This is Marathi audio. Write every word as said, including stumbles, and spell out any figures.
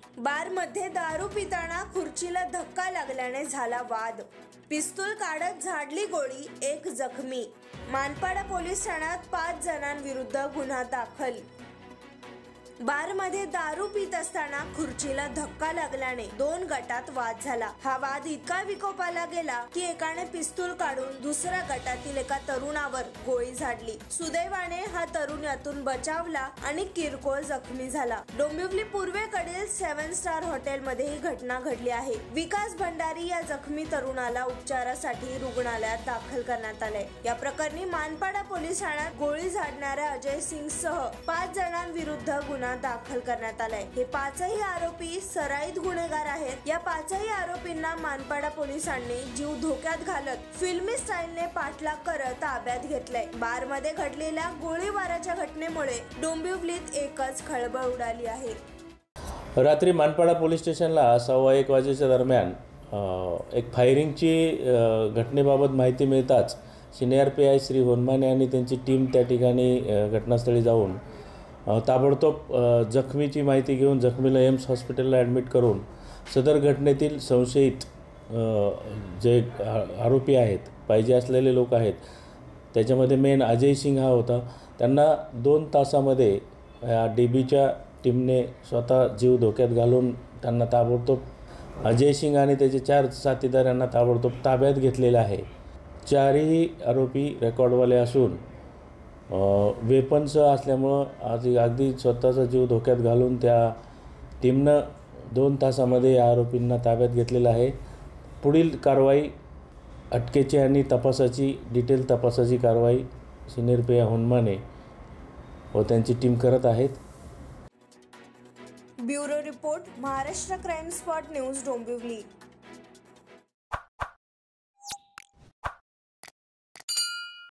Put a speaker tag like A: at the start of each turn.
A: बारमध्ये दारू पिताना खुर्चीला धक्का लागल्याने झाला वाद। पिस्तूल काढत झाडली गोळी, एक जखमी। मानपाडा पोलीस ठाण्यात पाच जणांविरुद्ध गुन्हा दाखल। बारमध्ये दारू पित असताना खुर्चीला धक्का लागल्याने दोन गटात वाद झाला। हा वाद इतका विकोपाला गेला की एकाने पिस्तूल काढून दुसऱ्या गटातील एका तरुणावर गोळी झाडली। सुदैवाने हा तरुण यातून बचावला आणि किरकोळ जखमी झाला। डोंबिवली पूर्वेकडील सेवन स्टार हॉटेल मध्ये ही घटना घडली आहे। विकास भंडारी या जखमी तरुणाला उपचारासाठी रुग्णालयात दाखल करण्यात आले। या प्रकरणी मानपाडा पोलीस ठाण्यात गोळी झाडणाऱ्या अजय सिंग सह पाच जणांविरुद्ध गुन्हा दाखल करण्यात आलाय। हे पाचही आरोपी सराईत गुन्हेगार आहेत। या पाचही आरोपींना मानपाडा पोलिसांनी जीव धोक्यात घालत फिल्मी स्टाईलने पाठलाग करत ताब्यात घेतलंय। बारमध्ये घडलेल्या गोळीबाराच्या घटनेमुळे डोंबिवलीत एकच खळबळ उडाली आहे।
B: रात्री मानपाडा पोलीस स्टेशनला सव्वा एक वाजेच्या दरम्यान एक फायरिंगची घटनेबाबत माहिती मिळताच senior P I Shri Honmane आणि त्यांची टीम त्या ठिकाणी घटनास्थळी जाऊन ताबडतोब जखमीची माहिती घेऊन जखमीला एम्स हॉस्पिटलला ॲडमिट करून सदर घटनेतील संशयित जे आरोपी आहेत, पाहिजे असलेले लोक आहेत, त्याच्यामध्ये मेन अजय सिंग हा होता। त्यांना दोन तासामध्ये या डी बीच्या टीमने स्वतः जीव धोक्यात घालून त्यांना ताबडतोब अजय सिंग आणि त्याचे चार साथीदार यांना ताबडतोब ताब्यात घेतलेले आहे। चारही आरोपी रेकॉर्डवाले असून वेपन्स असल्यामुळं आज अगदी स्वतःचा जीव धोक्यात घालून त्या टीमनं दोन तासामध्ये या आरोपींना ताब्यात घेतलेलं आहे। पुढील कारवाई अटकेची आणि तपासाची डिटेल तपासाची कारवाई सिनियर पी आय होनमाने व त्यांची टीम करत आहेत।
A: Bureau report, Maharashtra crime spot news, Dombivli.